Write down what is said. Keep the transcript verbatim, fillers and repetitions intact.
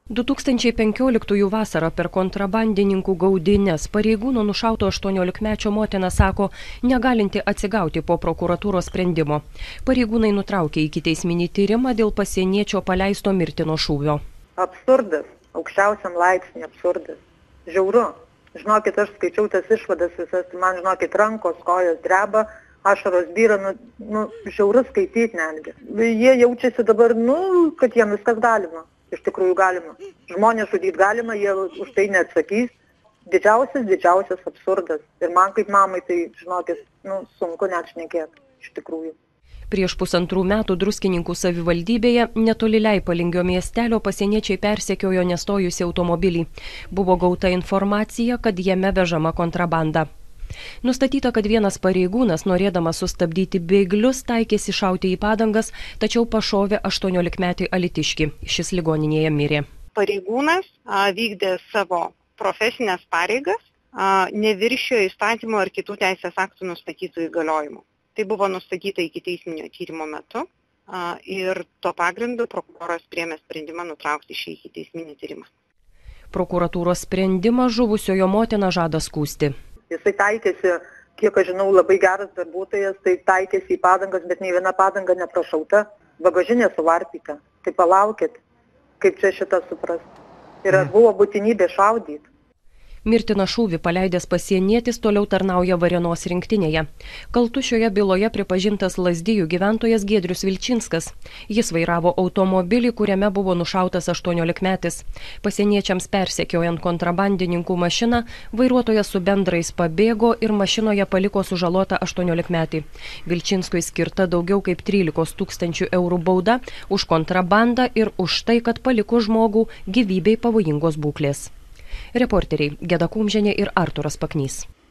du tūkstančiai penkioliktųjų vasarą per kontrabandininkų gaudynes pareigūno nušauto aštuoniolikmečio motina sako, negalinti atsigauti po prokuratūros sprendimo. Pareigūnai nutraukė ikiteisminį tyrimą dėl pasieniečio paleisto mirtino šūvio. Absurdas, aukščiausiam laipsnį absurdas. Žiauru. Žinokit, aš skaičiau tas išvadas visas, man žinokit, rankos, kojos dreba, ašaros byra, nu, nu žiauru skaityti netgi. Jie jaučiasi dabar, nu, kad jiems viskas galima. Iš tikrųjų galima. Žmonės žudyti galima, jie už tai neatsakys. Didžiausias, didžiausias absurdas. Ir man kaip mamai tai, žinokit, nu, sunku net šnekėti, iš tikrųjų. Prieš pusantrų metų Druskininkų savivaldybėje netoli Leipalingio miestelio pasieniečiai persekiojo nestojusi automobilį. Buvo gauta informacija, kad jame vežama kontrabanda. Nustatyta, kad vienas pareigūnas, norėdamas sustabdyti bėglius, taikėsi šauti į padangas, tačiau pašovė aštuoniolikmetį alytiškį. Šis ligoninėje mirė. Pareigūnas a, vykdė savo profesinės pareigas, a, neviršijo įstatymo ar kitų teisės aktų nustatytų įgaliojimų. Tai buvo nustatyta ikiteisminio tyrimo metu a, ir tuo pagrindu prokuroras priėmė sprendimą nutraukti šį ikiteisminį tyrimą. Prokuratūros sprendimą žuvusiojo motina žada skųsti. Jisai taikėsi, kiek aš žinau, labai geras darbuotojas, tai taikėsi į padangas, bet nei viena padanga neprašauta, bagažinė suvarpyta. Tai palaukit, kaip čia šitą suprast. Ir ar buvo būtinybė šaudyti? Mirtiną šūvį paleidęs pasienietis toliau tarnauja Varėnos rinktinėje. Kaltu šioje byloje pripažintas Lazdijų gyventojas Giedrius Vilčinskas. Jis vairavo automobilį, kuriame buvo nušautas aštuoniolikmetis. Pasieniečiams persekiojant kontrabandininkų mašiną, vairuotojas su bendrais pabėgo ir mašinoje paliko sužalotą aštuoniolikmetį. Vilčinskui skirta daugiau kaip trylikos tūkstančių eurų bauda už kontrabandą ir už tai, kad paliko žmogų gyvybei pavojingos būklės. Reporteriai Geda Kumžienė ir Arturas Paknys.